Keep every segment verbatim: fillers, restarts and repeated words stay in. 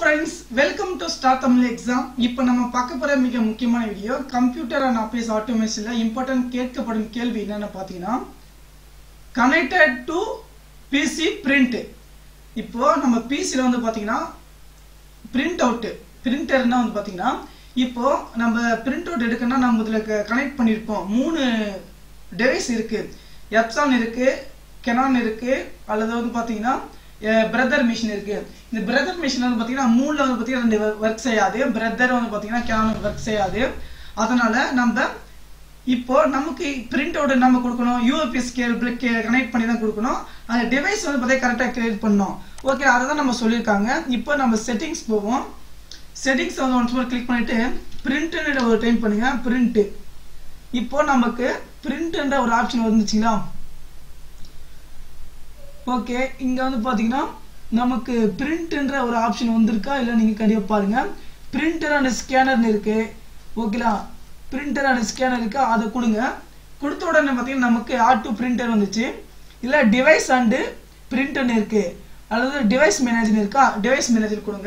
friends, welcome to Star Tamil exam. இப்போ நம்ம பார்க்க போற மிக முக்கியமான வீடியோ கம்ப்யூட்டர் அண்ட் ஆபீஸ் ஆட்டோமேஷன்ல இம்பார்ட்டன்ட் கேட்கப்படும் கேள்வி என்னன்னு பாத்தீங்கன்னா கனெக்டட் டு பிசி பிரிண்ட். இப்போ நம்ம பிசில வந்து பாத்தீங்கன்னா பிரிண்ட் அவுட் பிரிண்டர்னா வந்து பாத்தீங்கன்னா இப்போ நம்ம பிரிண்ட் அவுட் எடுக்கணும்னா நம்ம இதுல கனெக்ட் பண்ணிருப்போம். மூணு டிவைஸ் இருக்கு. எப்சான் இருக்கு, கெனான் இருக்கு, அல்லது வந்து பாத்தீங்கன்னா பிரதர் மிஷின் இருக்கு. இந்த பிரதர் மிஷின் வந்து பாத்தீங்கன்னா மூணுல வந்து பாத்தீங்கன்னா ரெண்டு ஒர்க் செய்யாது. பிரதர் வந்து பாத்தீங்கன்னா கேனான் ஒர்க் செய்யாது. அதனால நம்ம இப்போ நமக்கு பிரிண்ட் அவுட் நம்ம கொடுக்கணும், யூஎஸ்பி கேபிள் கனெக்ட் பண்ணி தான் கொடுக்கணும். அந்த டிவைஸ் வந்து பார்த்தீங்கன்னா கரெக்டாக கிரியேட் பண்ணணும். ஓகே, அதை தான் நம்ம சொல்லியிருக்காங்க. இப்போ நம்ம செட்டிங்ஸ் போவோம். செட்டிங்ஸ் வந்து ஒன்ஸ் மோர் கிளிக் பண்ணிட்டு பிரிண்ட்னு ஒரு டைப் பண்ணுங்க. பிரிண்ட். இப்போ நமக்கு பிரிண்ட்ன்ற ஒரு ஆப்ஷன் வந்துச்சுங்களா? ஓகே, இங்க வந்து பாத்தீங்கன்னா நமக்கு பிரிண்ட்ன்ற ஒரு ஆப்ஷன் வந்திருக்கா இல்ல நீங்க கண்டிப்பா பாருங்க. பிரிண்டர் அண்ட் ஸ்கேனர் இருக்கு. ஓகேலா, பிரிண்டர் அண்ட் ஸ்கேனர் இருக்கு, அதை கொடுங்க. கொடுத்த உடனே பாத்தீங்கன்னா நமக்கு ஆட்டோ பிரிண்டர் வந்துச்சு. இல்ல டிவைஸ் அண்ட் பிரிண்டர் இருக்கு, அல்லது டிவைஸ் மேனேஜர் இருக்கா, டிவைஸ் மேனேஜர் கொடுங்க.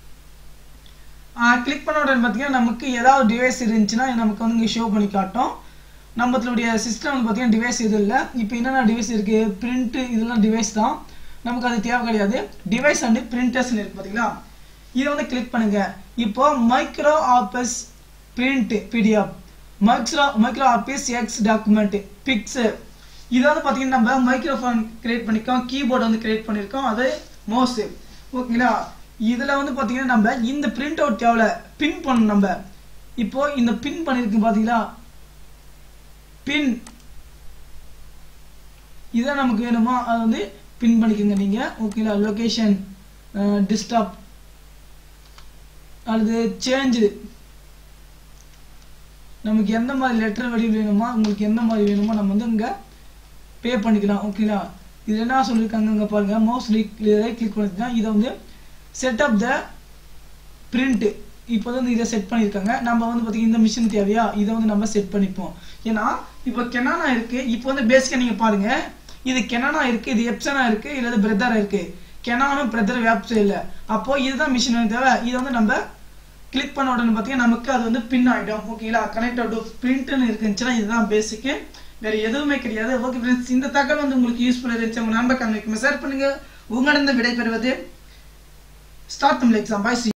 கிளிக் பண்ண உடனே பாத்தீங்கன்னா நமக்கு ஏதாவது டிவைஸ் இருந்துச்சுன்னா நமக்கு வந்து இங்க ஷோ பண்ணி காட்டும். நம்மளுடைய சிஸ்டம் வந்து பார்த்தீங்கன்னா டிவைஸ் எதுவும் இல்லை. இப்போ என்னென்ன டிவைஸ் இருக்கு, பிரிண்ட், இதெல்லாம் டிவைஸ் தான், நமக்கு அது தேவை கிடையாது. டிவைஸ் அண்ட் பிரிண்டர்ஸ் இருக்கு பார்த்தீங்களா? இதை வந்து கிளிக் பண்ணுங்க. இப்போ micro office print PDF, micro micro office X document fix, இதை வந்து பார்த்தீங்கன்னா நம்ம மைக்ரோஃபோன் கிரியேட் பண்ணிருக்கோம், கீபோர்டு வந்து கிரியேட் பண்ணியிருக்கோம், அது மவுஸ். ஓகேங்களா? இதில் வந்து பார்த்தீங்கன்னா நம்ம இந்த பிரிண்ட் அவுட் தேவை பின் பண்ணணும். நம்ம இப்போ இந்த பின் பண்ணிருக்கு பார்த்தீங்களா, பின், இதான் நமக்கு வேணுமா அது வந்து பின் பண்ணிக்கோங்க நீங்க. ஓகேங்களா? லொகேஷன், டிஸ்டாப், அல்லது சேஞ்ச், நமக்கு எந்த மாதிரி லெட்டர் வடிவில் வேணுமா, உங்களுக்கு எந்த மாதிரி வேணுமோ நம்ம வந்து இங்க பே பண்ணிக்கலாம். ஓகேங்களா? இது என்ன சொல்லியிருக்காங்க இங்க பாருங்க. மவுஸ் கிளிக் பண்ணிட்டா இதை வந்து செட் அப் த பிரிண்ட். இப்போ வந்து இதை செட் பண்ணியிருக்காங்க. நம்ம வந்து பார்த்தீங்கன்னா இந்த மிஷின் தேவையா, இதை வந்து நம்ம செட் பண்ணிப்போம். ஏன்னா இப்போ கெனானா இருக்கு. இப்போ வந்து பேசிக்கா நீங்க பாருங்க, இது கெனானா இருக்கு, இது எப்சனா இருக்கு, இல்லது பிரதரா இருக்கு. கெனானும் பிரதர் வேப்ஸ் இல்லை. அப்போ இதுதான் மிஷின் தேவை. இதை வந்து நம்ம கிளிக் பண்ண உடனே பார்த்தீங்கன்னா நமக்கு அது வந்து பின் ஆகிடும். ஓகேங்களா? கனெக்ட் டு பிரிண்ட்னு இருக்குச்சுன்னா இதுதான் பேசிக்கு, வேற எதுவுமே கிடையாது. ஓகே ஃப்ரெண்ட்ஸ், இந்த தகவல் வந்து உங்களுக்கு யூஸ்ஃபுல்லாக இருந்துச்சு உங்க நண்பர்களுக்கு ஷேர் பண்ணுங்க. உங்களிடம் விடைபெறுவது ஸ்டார் தமிழ் எக்ஸாம். பாய்.